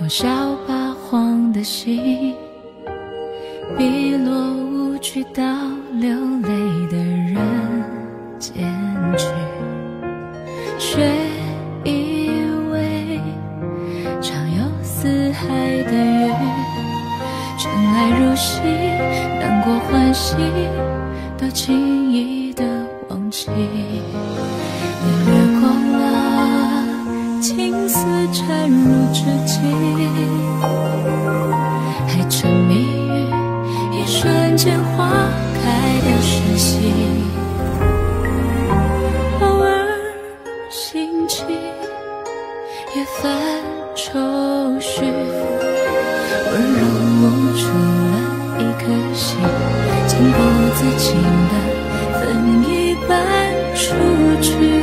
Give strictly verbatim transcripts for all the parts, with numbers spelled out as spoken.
多少八荒的心，碧落无趣到流泪的人间去，却以为常有四海的雨，尘埃如洗，难过欢喜都轻易的忘记。你掠过了青丝缠入指尖，还沉迷于一瞬间花开的瞬息。偶尔兴起也泛愁绪，温柔捂住了一颗心，情不自禁的分一半出去。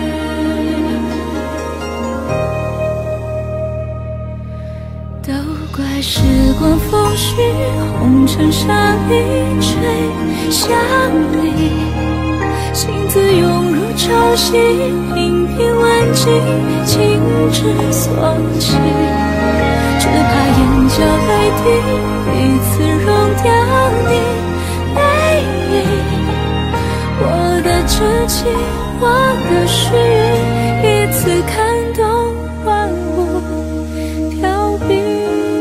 都怪时光风絮，红尘沙一吹向你，心字涌入潮汐，频频问尽情之所起，只怕眼角泪滴一次溶掉你背影。我的痴情，我的誓言，一次看懂万物凋敝，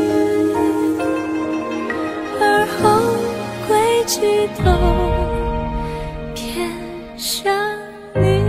而后归期都偏向你。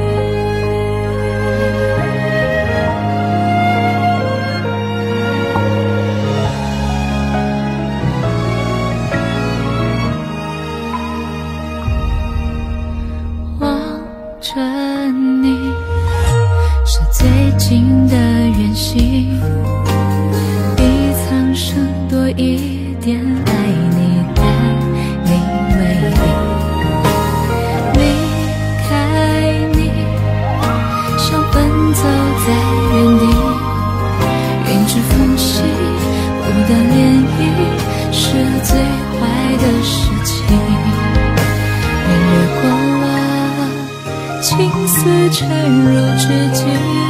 望着你是最近的远行，比苍生多一点爱你的你为你，离开你像奔走在原地，云之缝隙不得涟漪，是最坏的事情。你掠过了青丝缠入指尖，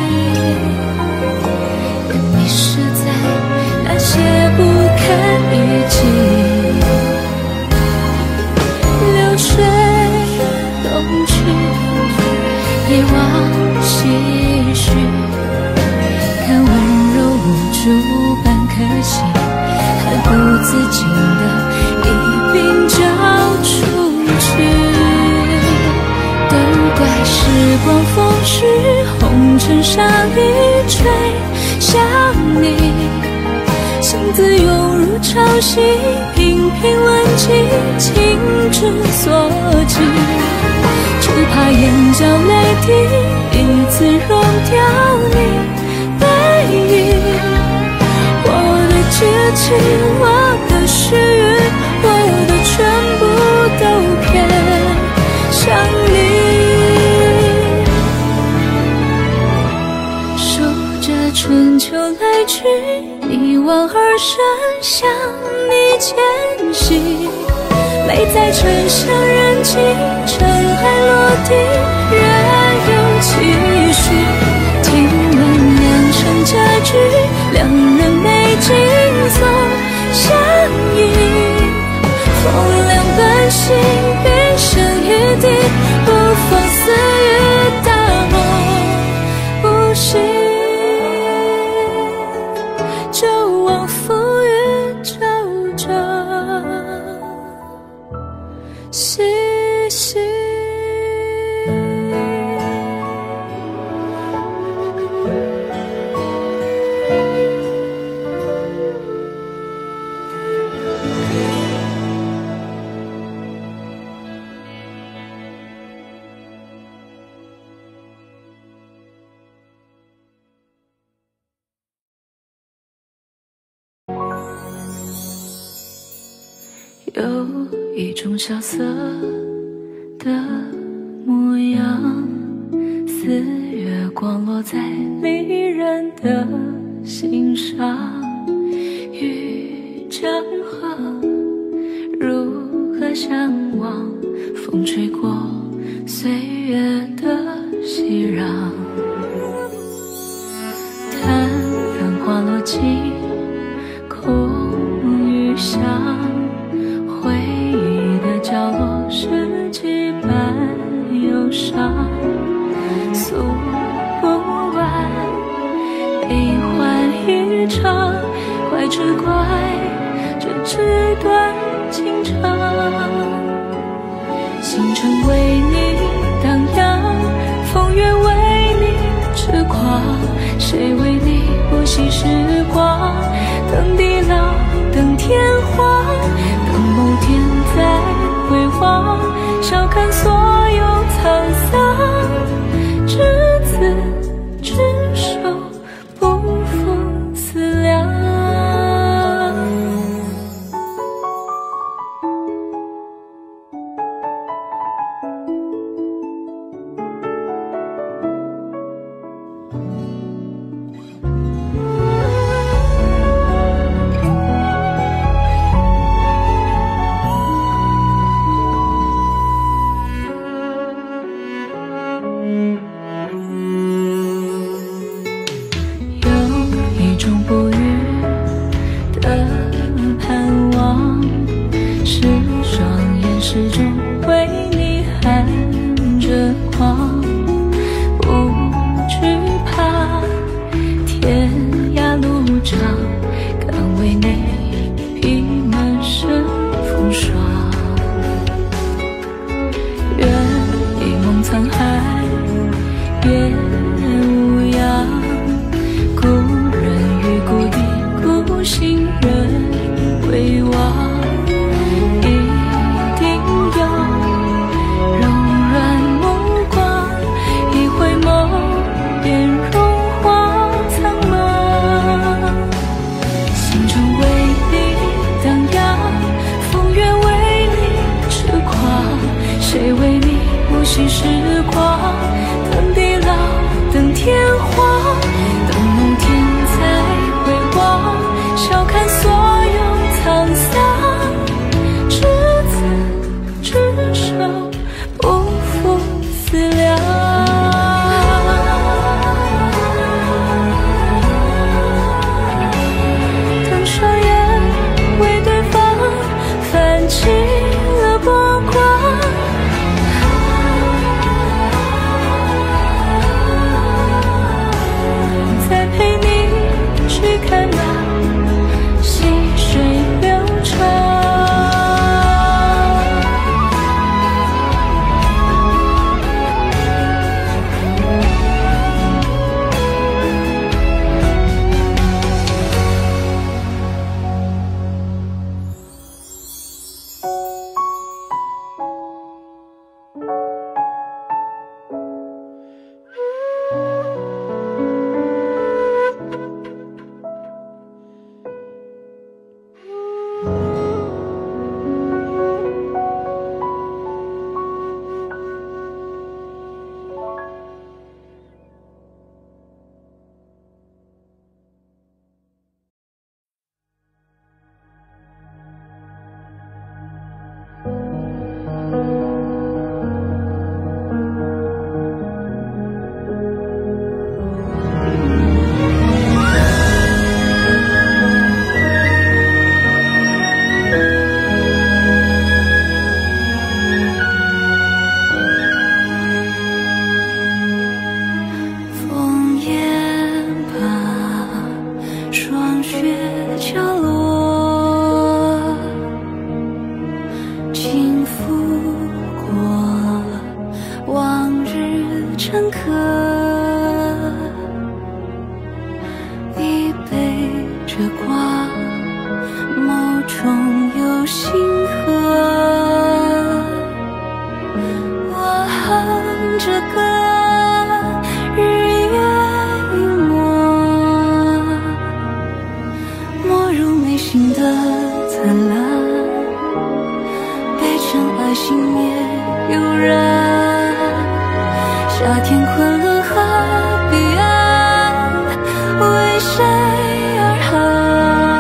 也迷失在那些不堪一击。流水东去，一往唏嘘，看温柔无助半颗心，还不自禁的一并交出去。都怪时光风絮，红尘沙一吹向你，心字涌入潮汐，频频问尽情之所起，只怕眼角泪滴一次溶掉你背影。我的痴情，我的誓言，我的全部都偏向你。春秋来去，一往而深向你前行，泪在沉香燃尽，尘埃落地，任由期许。听闻良辰佳句，两人美景总相依，风凉伴心，一生一地，不妨似雨大梦不息。就往浮云皱皱细细。有一种萧瑟的模样，似月光落在离人的心上，欲江河如何相望，风吹过岁月的熙攘，叹繁华落尽只怪这纸短情长。星辰为你荡漾，风月为你痴狂，谁为你不惜时光？等地老，等天荒，等某天再回望，笑看所有沧桑，执子之手，不负思量。始终为你含着光，不惧怕天涯路长，敢为你披满身风霜。愿一梦沧海也无恙，故人于故地，故心人为王。谁为你不惜时光？等地老，等天荒，等某天再回望，笑看所有沧桑，执子之手，不负思量。等双眼为对方泛起了波光，看那细水流长。夏天昆仑河。彼岸为谁而寒？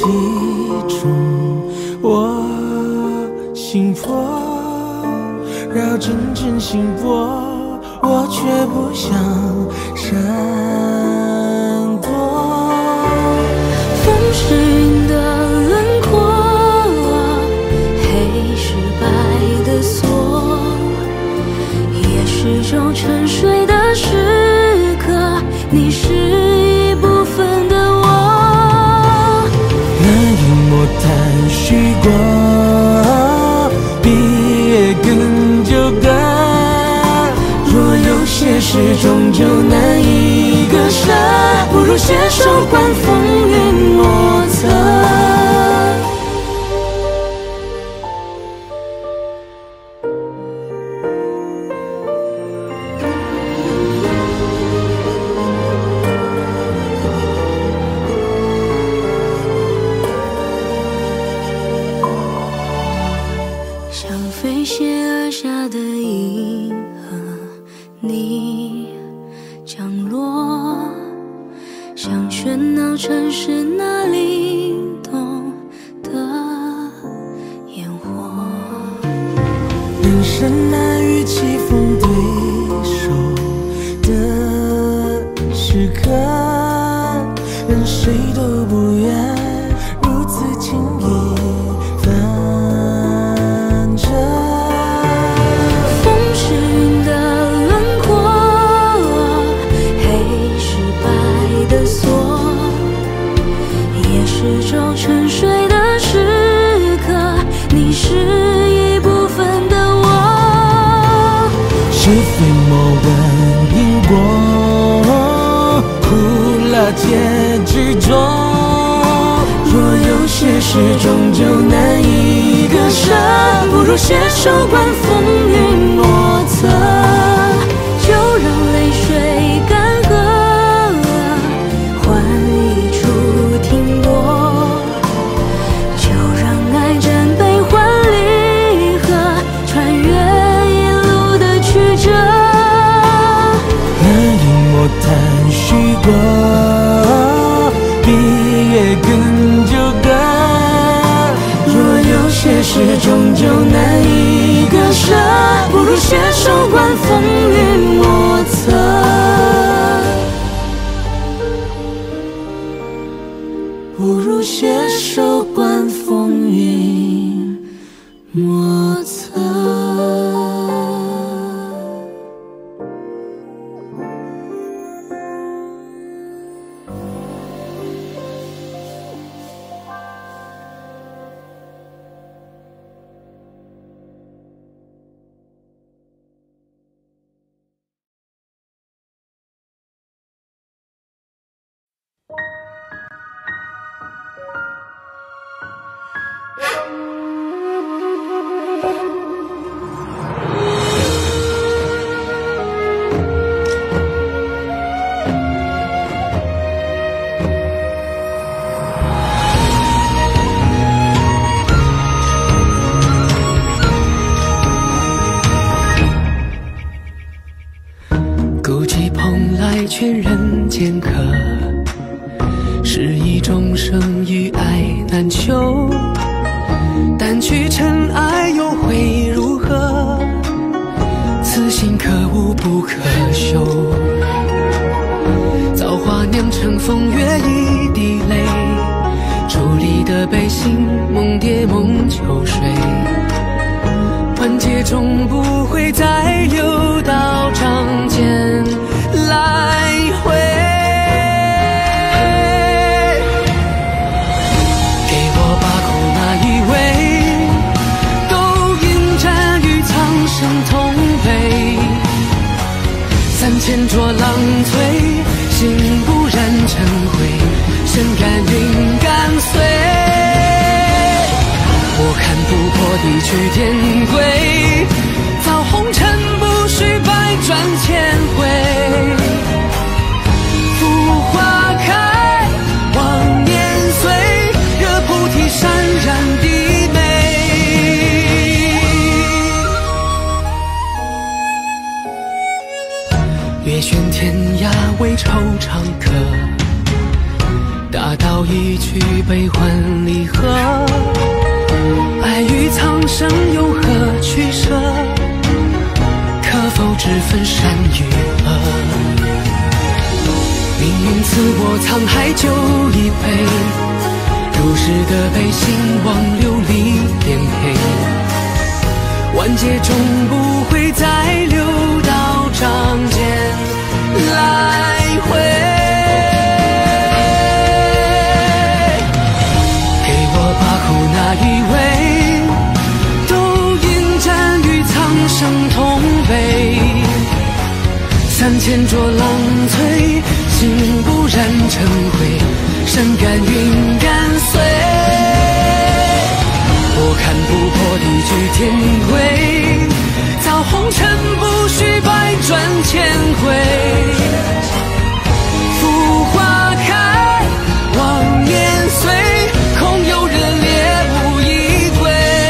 中，我心魄绕阵阵心波，我却不想闪躲。 风是云的轮廓，黑是白的锁，也是种沉睡的时刻，你是一部分的我。 那一抹淡虚过，比月更久隔。若有些事终究难以割舍，不如携手观风云莫测。 像飞泻而下的银河，你降落，像喧闹城市那灵动的烟火。 人生难与棋逢对手的时刻，任谁都不愿如此轻易翻车。 风是云的轮廓，黑是白的锁，也是种沉睡的时刻，你是一部分的我。 是非莫问因果，苦辣结局中。若有些事终究难以割舍，不如携手观风云莫测。 就让泪水干涸，换一处停泊。就让爱战悲欢离合，穿越一路的曲折。 那一抹淡虚过，比月更久隔。若有些事终究难以割舍，不如携手观风云莫测。不如携手观风云莫测。 孤寂蓬莱劝人间客，是一众生与爱难求。掸去尘埃又会如何？此心可悟不可修。造化酿成风月一滴泪，伫立的悲心梦蝶梦秋水。万劫终不会再流到掌间来回。给我把苦那一味，勾引战与苍生同悲。三千浊浪催，心不染尘灰，身甘云干碎。我看不破地去天归，造红尘不须百转千回。浮花开，望年岁，惹菩提潸然低眉。月悬天涯为惆怅客，大道一曲悲欢取舍，可否只分善与恶？命运赐我沧海酒一杯，如是的悲兴忘流离颠沛，万劫终不会再流到掌间来回。给我把苦那一位，都应战于苍生同悲。三千浊浪催，心不染尘灰，山甘云干碎。我看不破地居天规，造红尘不须百转千回。浮花开，望年岁，空有热烈无一归。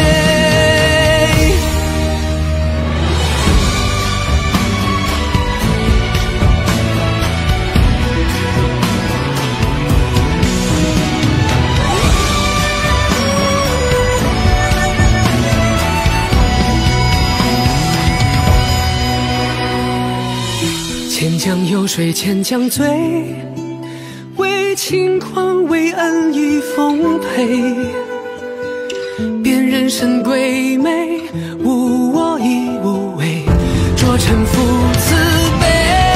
千江有水千江醉，为轻狂为恩义奉陪。辨人生贵美，无我亦无畏，着尘负慈悲。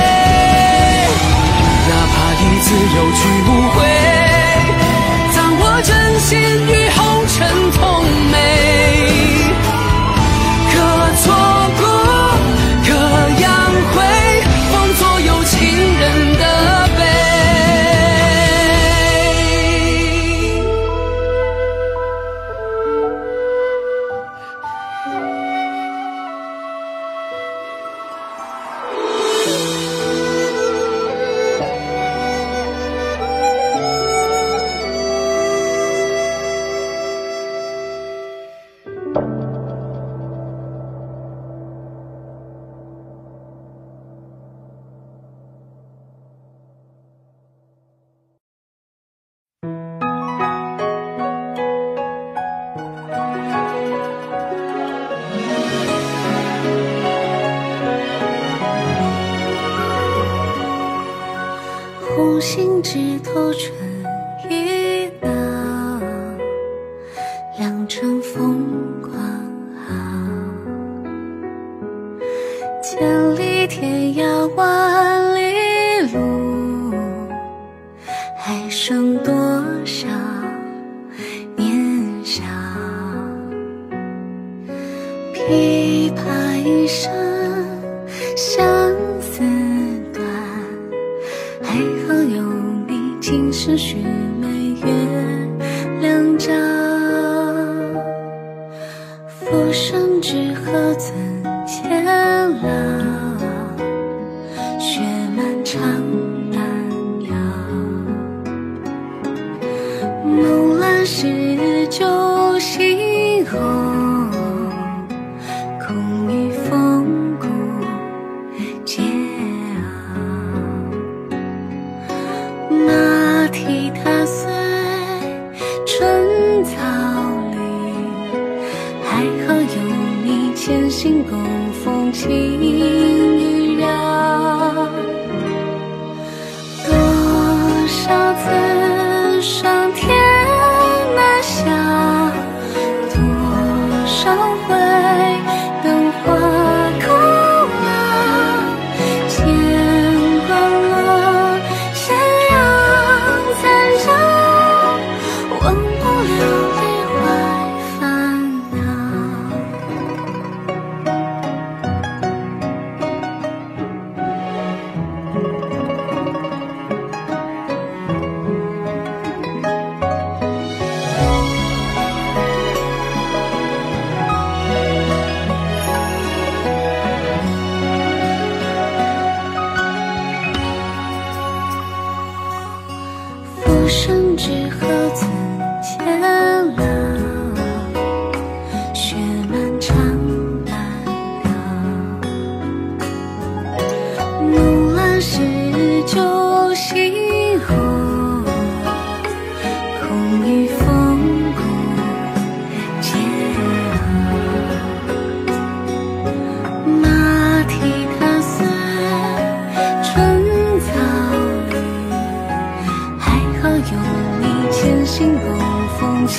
哪怕一字有去无回，葬我真心与红尘同美。可错过，可扬回，放左右情人的悲。 红杏枝头春意闹，良辰风光好。千里天涯万里路，还剩多少年少？琵琶一声相思断，还好有你，今生须眉月亮照。浮生只何存千老，雪漫长单腰。梦阑时旧心红，空余风骨煎熬。马蹄踏碎春草绿，还好有你，千辛共风轻雨绕。多少次上天难晓，多少回灯花空老。见惯了斜阳残照，忘不了梨花烦恼。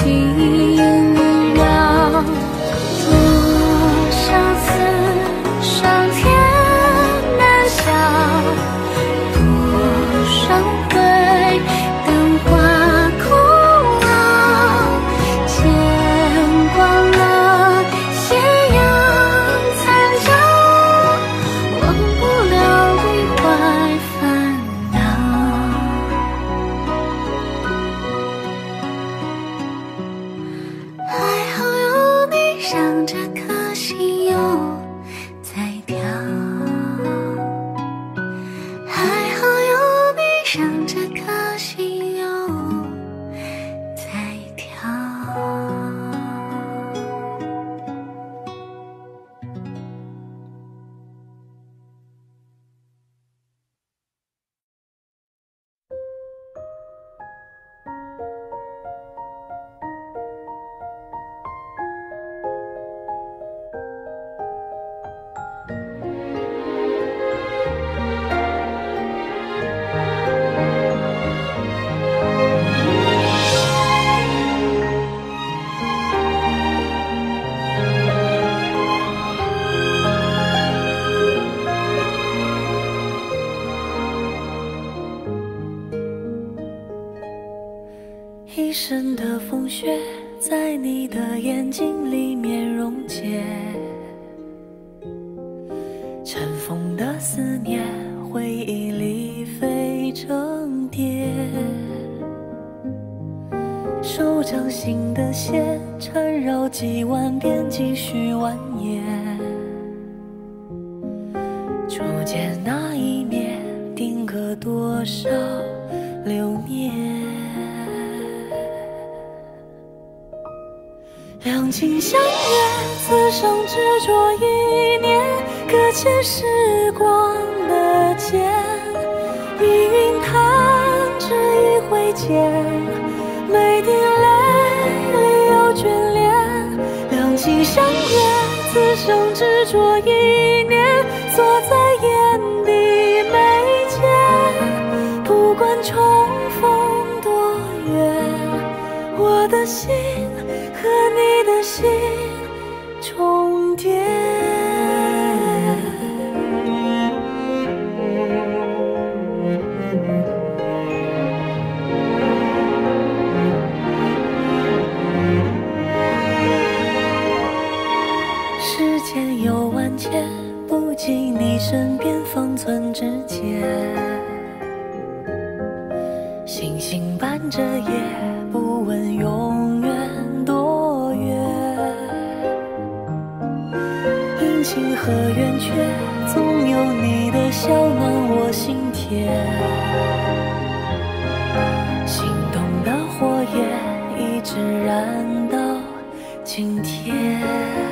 轻绕。多少次上天难晓，多少回灯花空老，见光了斜阳残照，忘不了为怀烦恼。还好有你，让这颗心又在跳。还好有你，让这颗心又在跳。 一身的风雪在你的眼睛里面溶解，尘封的思念回忆里飞成蝶，手掌心的线缠绕几万遍继续蜿蜒，初见那一面定格多少流年，两情相悦，此生执着一念，搁浅时光的剑，命运弹指一挥间，每滴泪里有眷恋。两情相悦，此生执着一念，锁在眼底眉间，不管重逢多远，我的心和你的心重叠。世间有万千，不及你身边方寸之间。星星伴着夜，不问永远多远。阴晴和圆缺，总有你的笑暖我心田。心动的火焰一直燃到今天。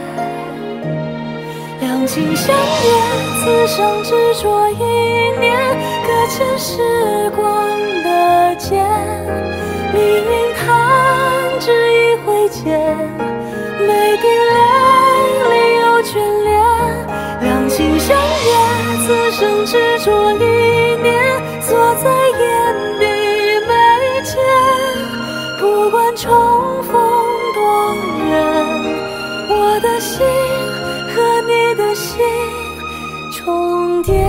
两情相悦，此生执着一念，搁浅时光的剑，命运弹指一挥间，每滴泪里有眷恋。两情相悦，此生执着一念，锁在眼底眉间，不管重逢多远，我的心和你的心重叠。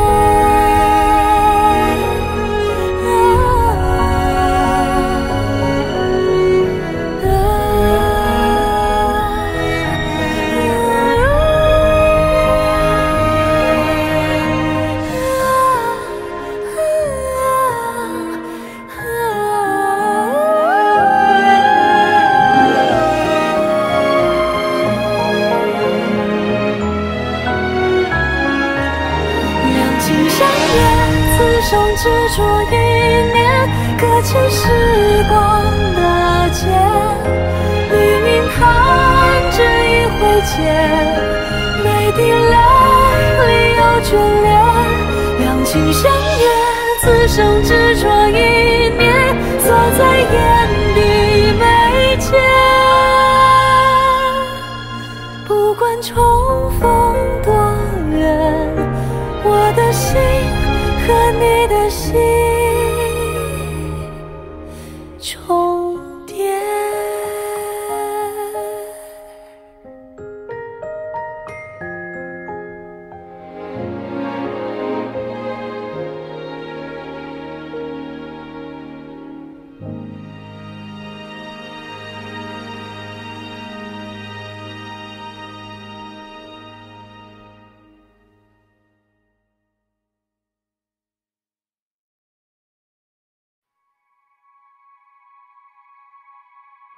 此生执着一念，搁浅时光的剑，命运弹指一挥间，每滴泪里有眷恋。两情相悦，此生执着一念，锁在眼底眉间，不管重逢多远，我的心和你的心重叠。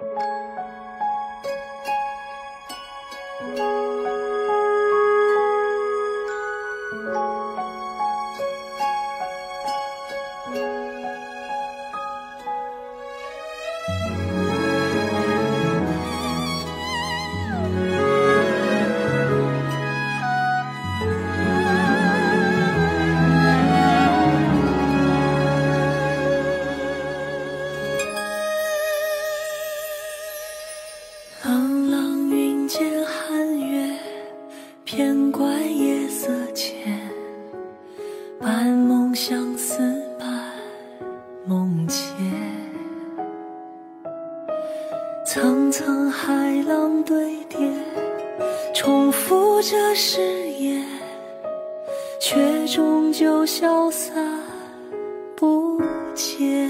层层海浪堆叠，重复着誓言，却终究消散不见。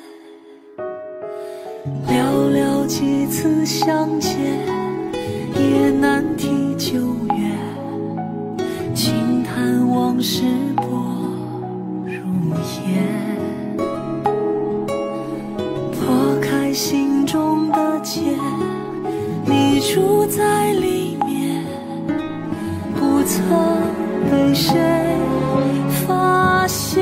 寥寥几次相见，也难提旧缘，轻叹往事薄如烟。破开心中的结，你住在里面，不曾被谁发现。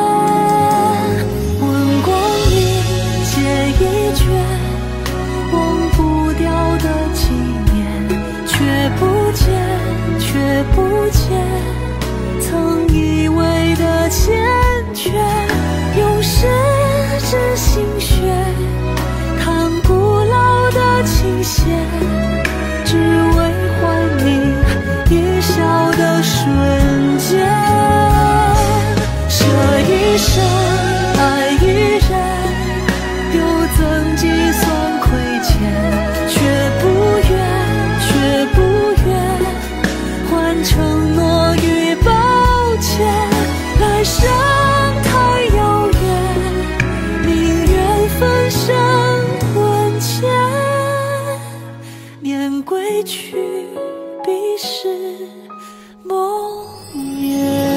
问光阴借一卷，忘不掉的纪念，却不见，却不见曾以为的缱绻。用十指心血，看古老的琴弦，只为还你一笑的瞬间。这一生爱一人，又怎计算亏欠，却不愿，却不愿换承诺与抱歉。来生太遥远，宁愿分身魂牵。念归去，彼是梦魇。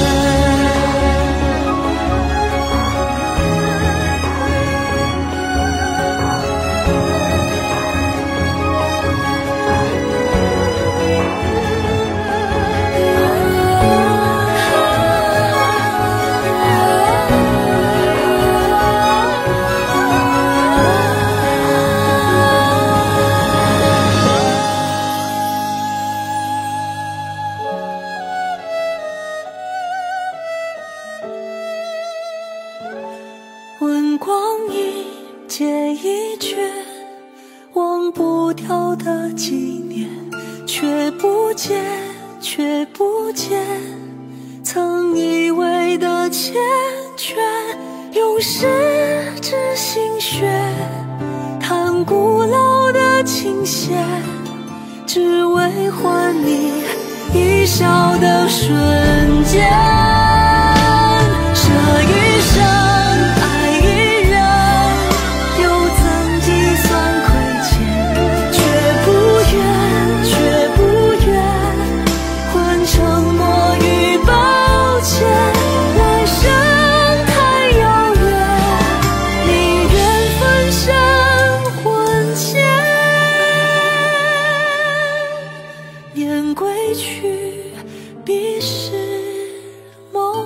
问光阴借一卷，忘不掉的纪念，却不见，却不见曾以为的缱绻。用十指心血，弹古老的琴弦，只为还你一笑的瞬间。这一生爱一人，又怎计算亏欠，却不愿，却不愿换承诺与抱歉。来生太遥远，宁愿分身魂牵。念归去，彼是梦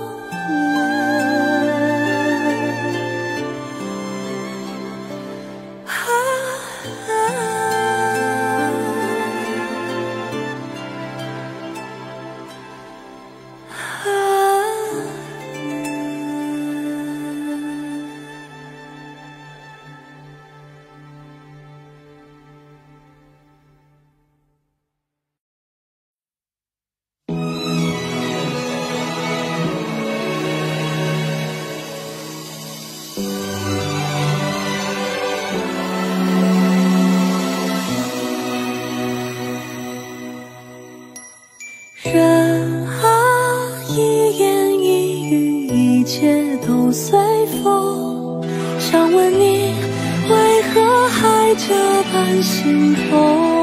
人啊，一言一语，一切都随风。想问你，为何还这般心痛？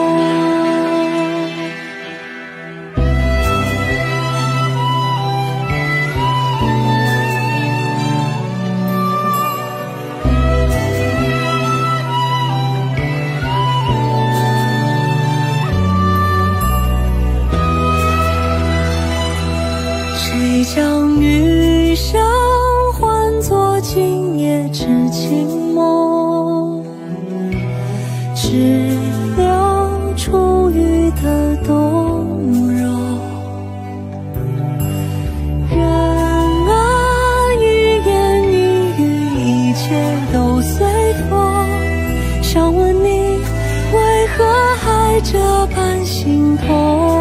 痴情梦，只留初遇的动容。人啊，一言一语，一切都随风。想问你，为何还这般心痛？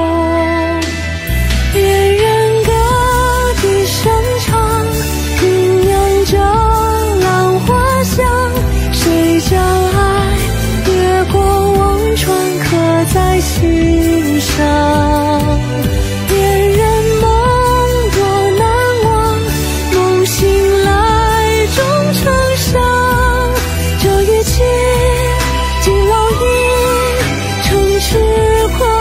恋人歌笛声长，酝酿着兰花香。谁将爱越过忘川，刻在心上？恋人梦多难忘，梦醒来终成伤。这一情竟烙印成痴狂。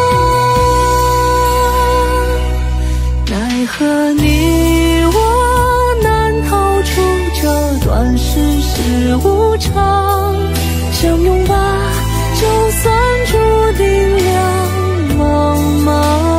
奈何你我难逃出这段世事无常，相拥吧，就算注定两茫茫。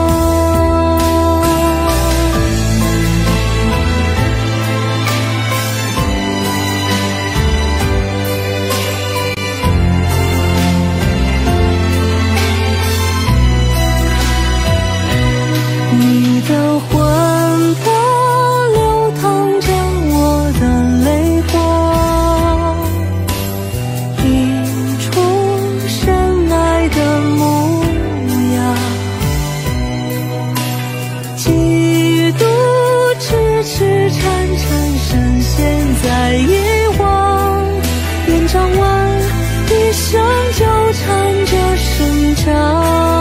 你的魂魄流淌着我的泪光，映出深爱的模样。几度痴痴缠缠，深陷在遗忘。愿掌纹一生纠缠着生长。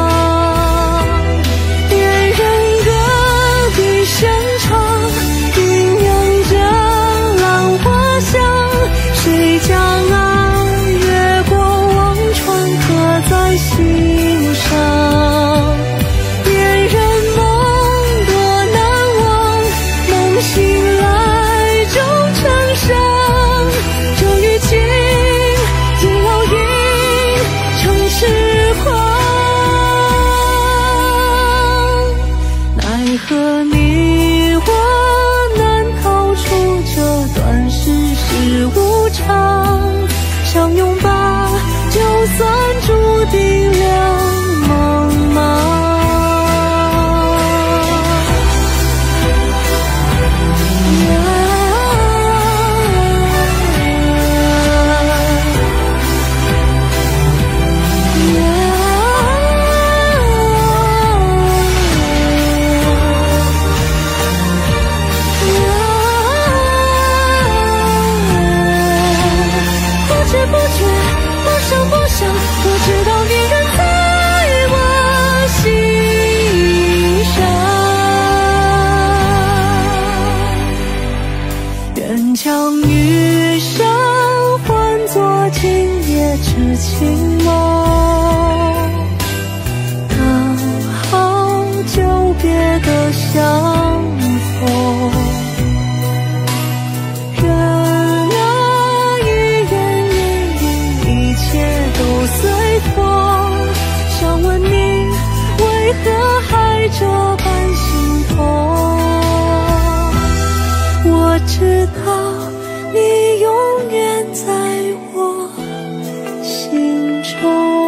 声唱酝酿着兰花香，谁将爱越过忘川，刻在心上？恋人梦多难忘，梦醒来终成伤。这一情竟烙印成痴狂。奈何你我难逃出这段世事无常，相拥吧，就算注定两茫茫。不知不觉，不声不响，不知道你人在我心上。愿将余生换作今夜痴情梦，刚好久别的相逢。随风，想问你为何还这般心痛？我知道你永远在我心中。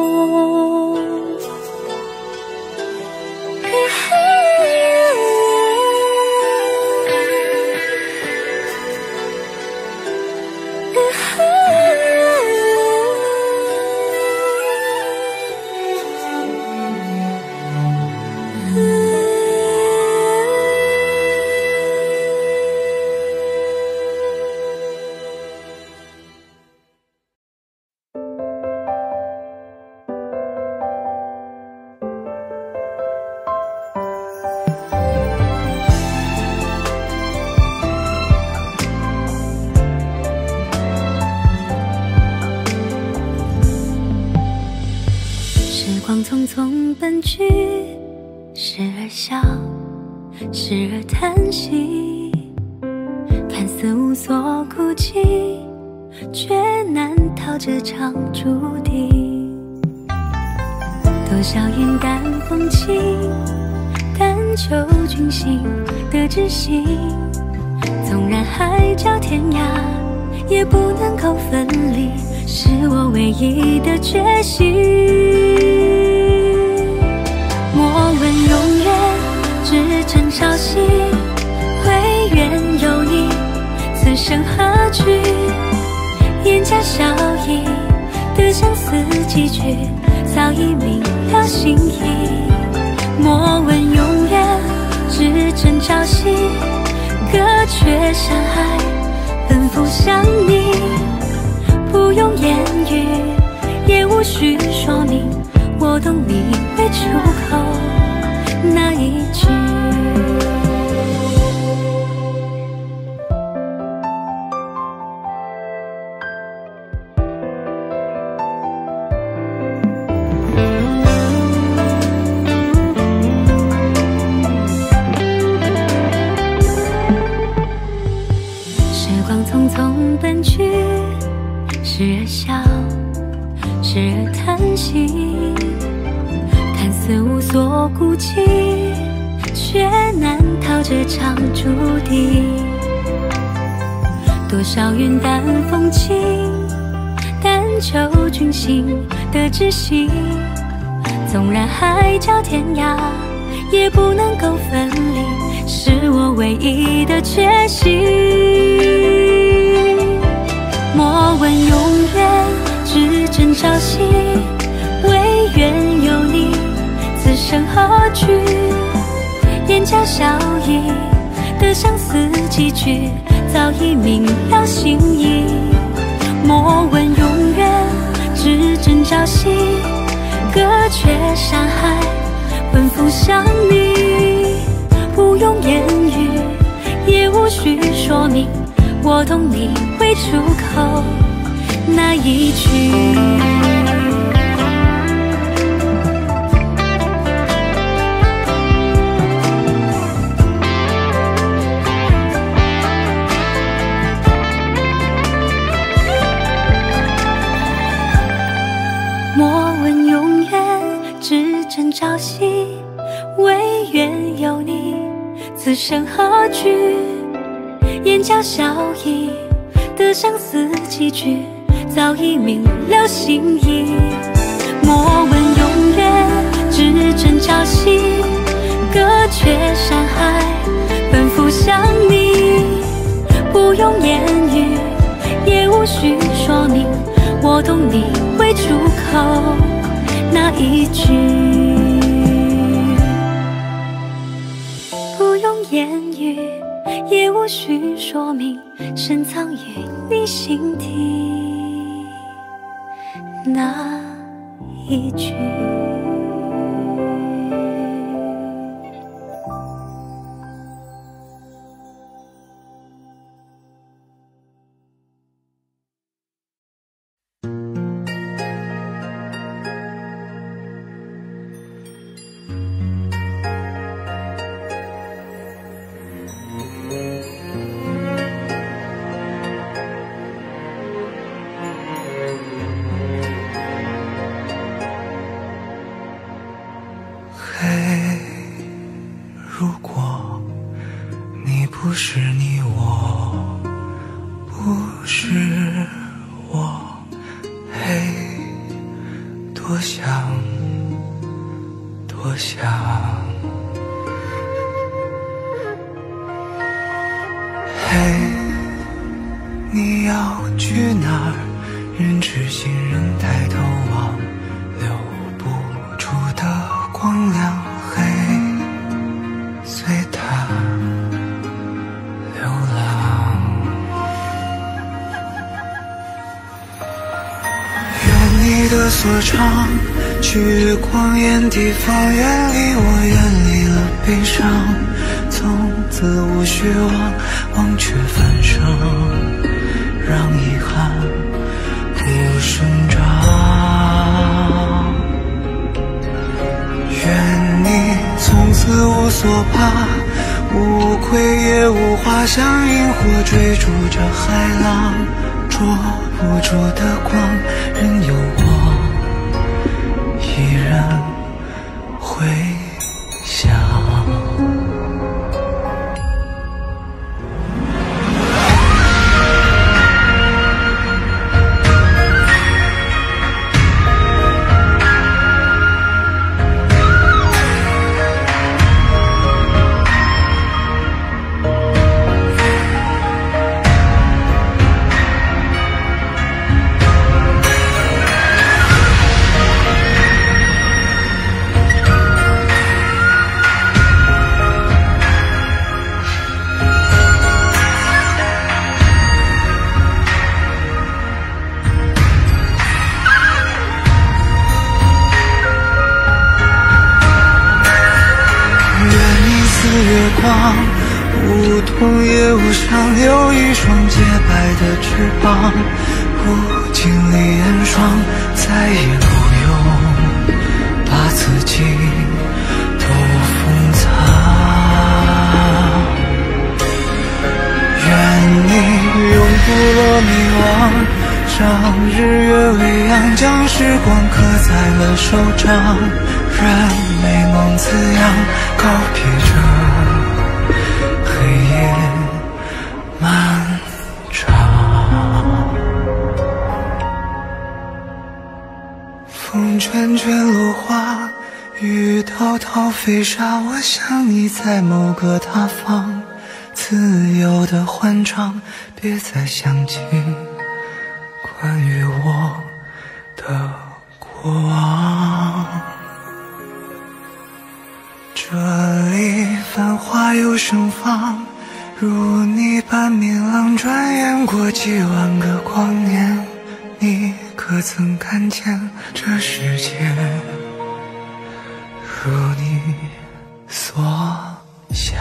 匆匆奔去，时而笑，时而叹息，看似无所顾忌，却难逃这场注定。多少云淡风轻，但求君心的知心， 纵然海角天涯，也不能够分离，是我唯一的决心。莫问永远，只争朝夕，唯愿有你，此生何惧？眼角笑意的相思几句，早已明了心意。莫问永远，只争朝夕，隔绝山海，奔赴向你。不用言语，也无需说明，我懂你会出口那一句。匆匆奔去，时而笑，时而叹息，看似无所顾忌，却难逃这场注定。多少云淡风轻，但求君心的知心。纵然海角天涯，也不能够分离，是我唯一的决心。莫问永远，只争朝夕，唯愿有你，此生何惧？眼角笑意的相思几句，早已明了心意。莫问永远，只争朝夕，隔绝山海，奔赴向你。不用言语，也无需说明，我懂你会出口那一句。莫问永远，只争朝夕，唯愿有你，此生何惧？眼角笑意的相思几句，早已明了心意。莫问永远，只争朝夕，隔绝山海，奔赴向你。不用言语，也无需说明，我懂你会出口那一句。不用言语，也无需说明，深藏于你心底那一句。 如果你不是你，我不是我，嘿，多想多想，嘿，你要去哪儿？人知心人抬头望，留不住的光亮，嘿，随它流浪。愿你的所长，去光艳地方，远离我，远离了悲伤，从此无需望，忘却繁盛，让遗憾不生长。愿你从此无所怕，无愧也无话，像萤火追逐着海浪，捉不住的光，任由我依然回想。 月光，梧桐叶舞上有一双洁白的翅膀，不经历严霜，再也不用把自己都封藏。愿你永不落迷惘，让日月微扬，将时光刻在了手掌，任美梦滋养，告别这黑夜漫长。风卷卷落花，雨滔滔飞沙，我想你在某个他方，自由的欢唱，别再想起关于我的过往。这里繁华又盛放，如你般明朗，转眼过几万个光年，你可曾看见这世界如你所想？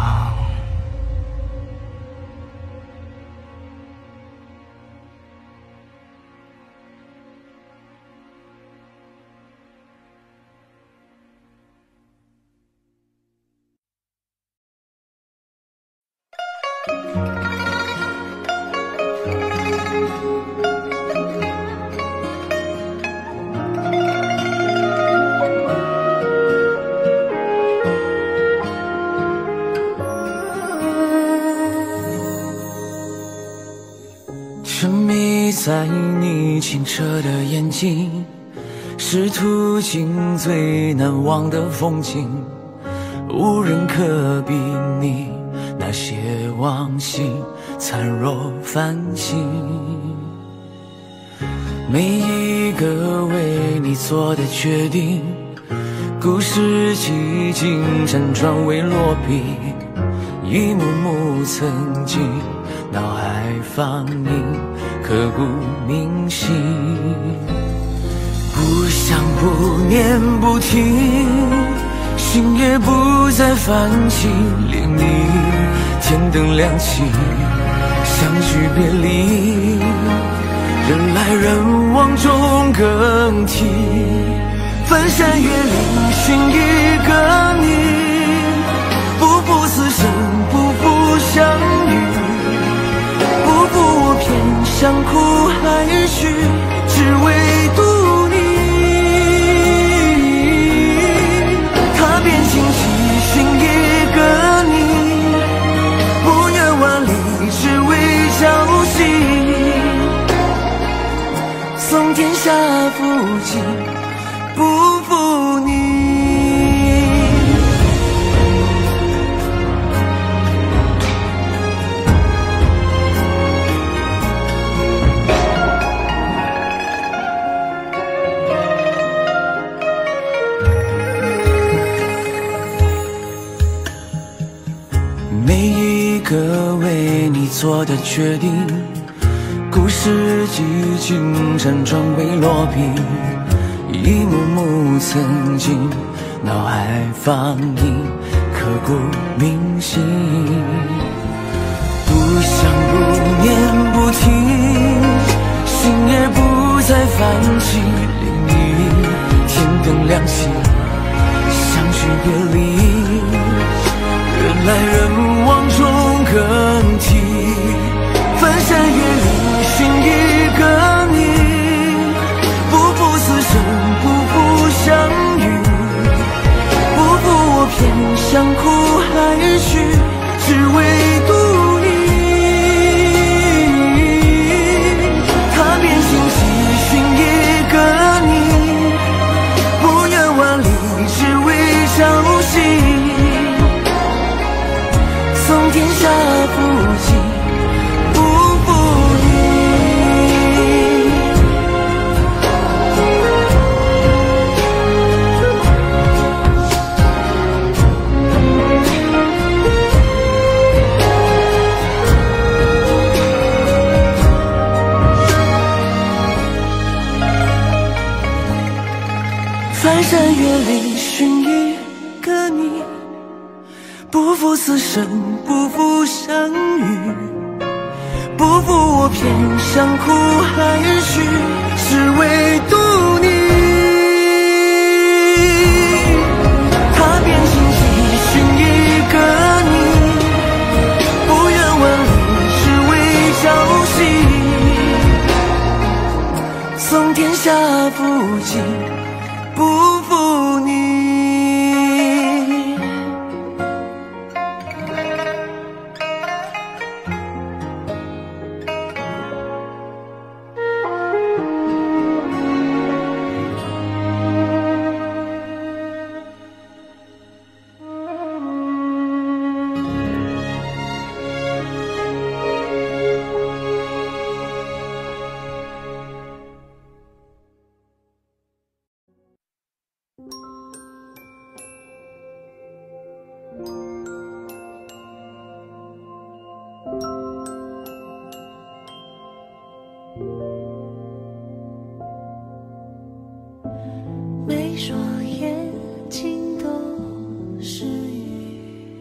沉迷在你清澈的眼睛，是途经最难忘的风景，无人可比拟那些往昔灿若繁星。每一个为你做的决定，故事几经辗转未落笔，一幕幕曾经脑海放映，刻骨铭心。不想不念不听，心也不再泛起涟漪。天灯亮起，相聚别离，人来人往中更替。翻山越岭寻一个你，不负此生，不负相遇。不负我偏向苦海去，只为独你。踏遍荆棘寻一个你，不远万里只为朝夕。送天下负尽，不负你。每一个为你做的决定，故事几经辗转未落笔，一幕幕曾经脑海放映，刻骨铭心。不想不念不听，心也不再泛起涟漪。天灯亮起，相聚别离，人来人往中更替。翻山越岭寻一个你，不负此生，不负相遇。不负我偏向苦海去，只为独你。踏遍荆棘寻一个你，不远万里只为朝夕。送天下负尽，不负你。翻山越岭寻一个你， 不负此生，不负相遇，不负我偏向苦海去，只为渡你。踏遍荆棘寻一个你，不远万里只为朝夕，送天下福气，不负你。 每双眼睛都是雨，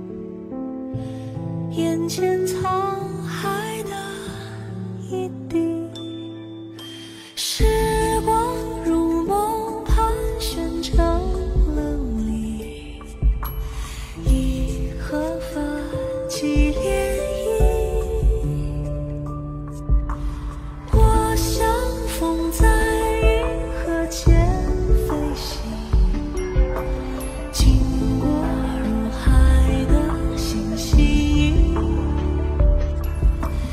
眼前沧海的一滴，时光如梦盘旋成了离，一河泛起涟漪，我像风在银河间飞行，经过入海的星星，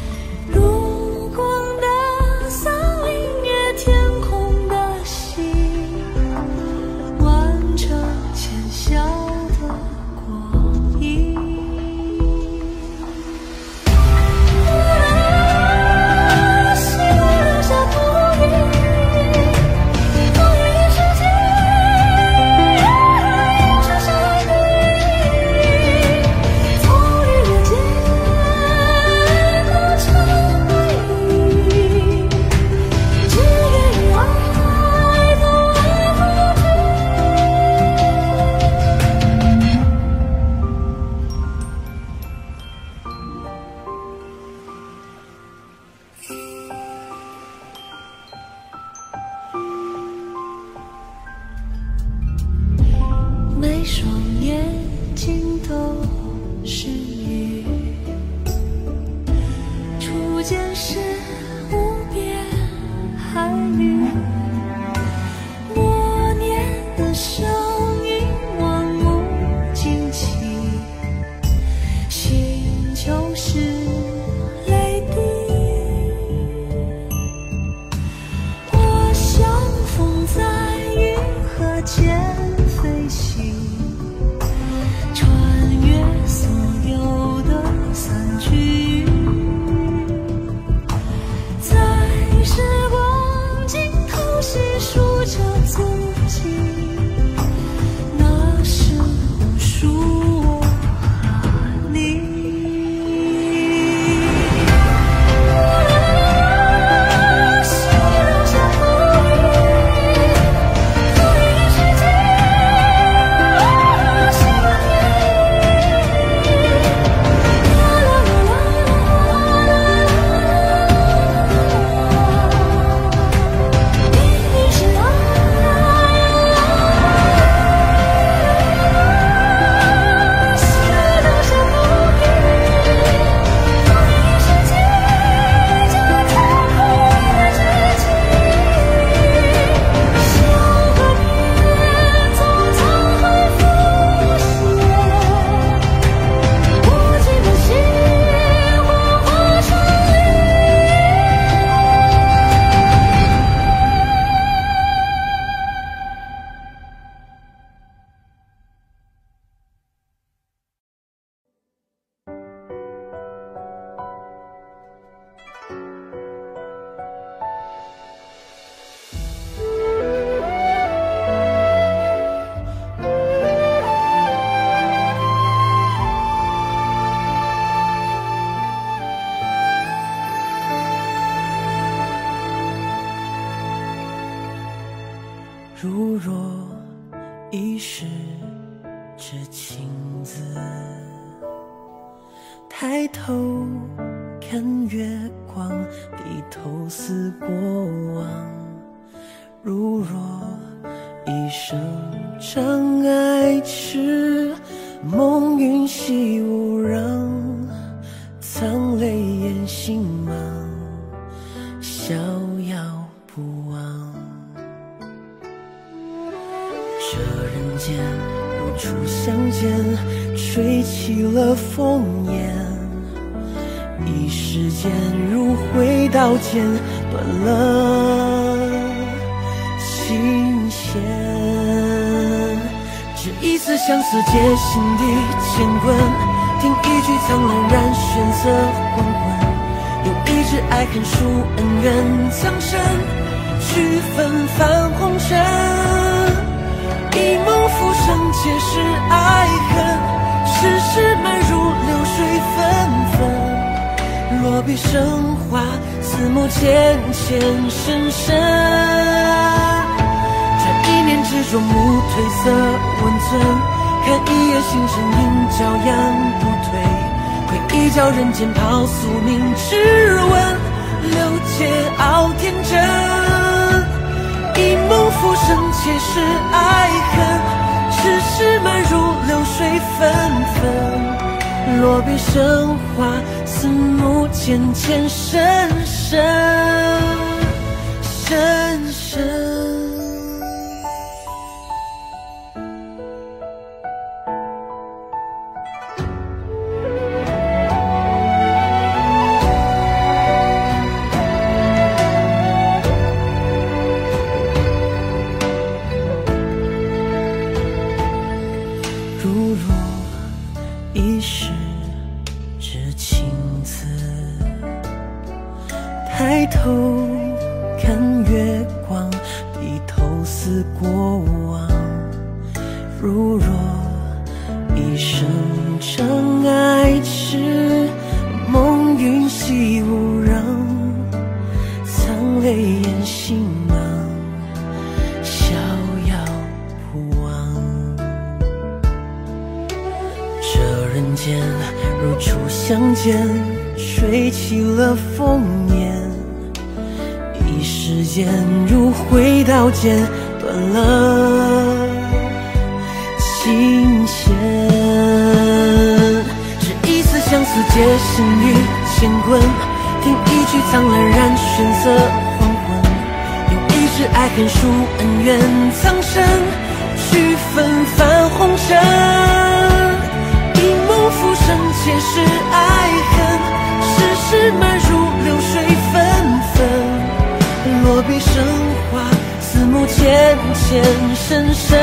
情字，抬头看月光，低头思过往。如若一生长爱痴，梦云兮雾壤，苍泪掩心芒，逍遥不忘。这人间如初相见，吹起了烽烟。一时间如挥刀剑，断了琴弦。只一丝相思结心底乾坤，听一曲苍兰染玄色黄昏。有一纸爱恨书恩怨苍生，去纷繁红尘。一梦浮生皆是爱恨，世事漫如流水纷纷。落笔生花，似幕浅浅深深。转一念执着目褪色温存，看一眼星辰映骄阳不退。挥一角人间抛宿命，只问六界傲天真。一梦浮生皆是爱恨，世事漫如流水纷纷。落笔生花，似幕浅浅深深深深。如若一世之情字，抬头看月光，低头思过往。如若一生长爱痴，梦云兮雾壤，苍泪掩心芒，逍遥不忘。这人间如初相见，吹起了烽烟。一时间如挥刀剑，断了琴弦。只一丝相思结心于乾坤，听一曲苍兰染玄色黄昏。有一纸爱恨书恩怨苍生，去纷繁红尘。一梦浮生皆是爱恨，世事漫如流水纷纷。落笔生花，似幕浅浅深深。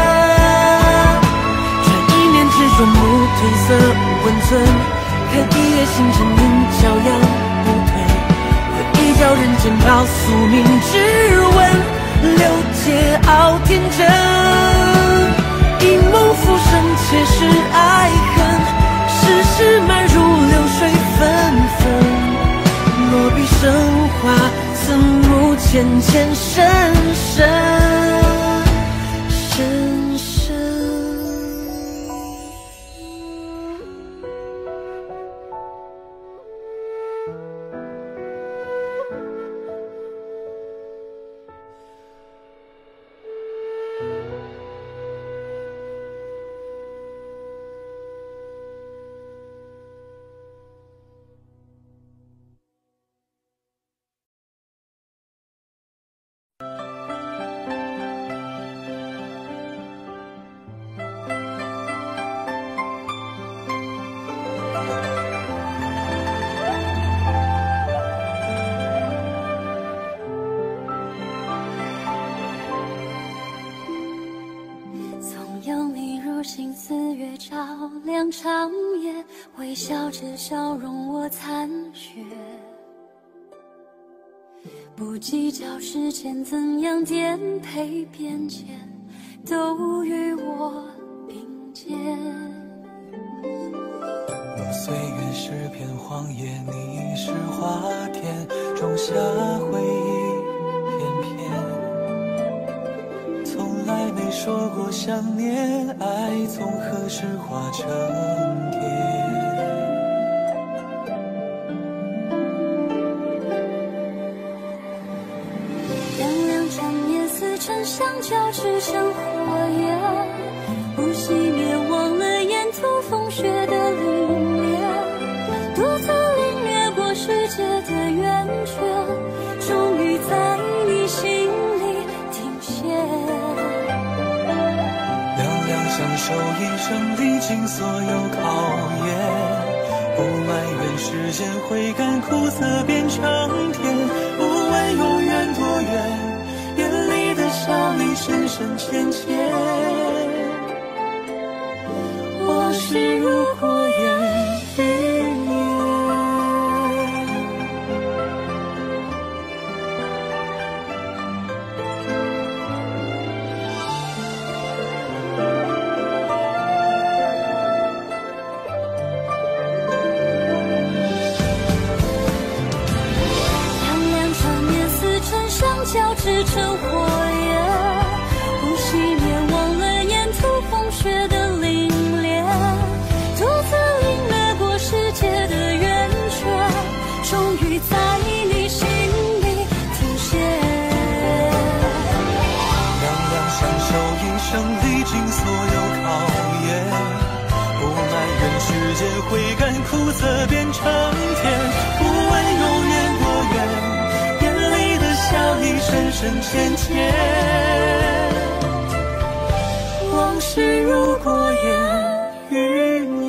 转一念执着目褪色温存，看一夜星辰映骄阳不退。挥一角人间抛宿命，只问六界傲天真。一梦浮生皆是爱恨，世事漫如流水纷纷。落笔生花，似幕浅浅深深深深。 心似月照亮长夜，微笑着笑容我残雪。不计较世间怎样颠沛变迁，都与我并肩。 若岁月是片荒野，你是花田，种下回忆片片。从来没说说过想念，爱从何时化成甜？ 两两缠绵似沉香，交织成火焰，不熄灭，忘了沿途风雪的凛冽，独自领略过世界的圆缺，终于在你心里停歇。 两两相守一生，历经所有考验，不埋怨时间会赶苦涩变成甜，不问永远多远，眼里的笑意深深浅浅。往事如过眼云烟。 交织成火焰，不熄灭，忘了沿途风雪的凛冽，独自领略过世界的圆缺，终于在你心里停歇。 两两相守一生，历经所有考验，不埋怨世界会赶苦涩变成甜，不问永远多远，笑意深深浅浅。往事如过眼云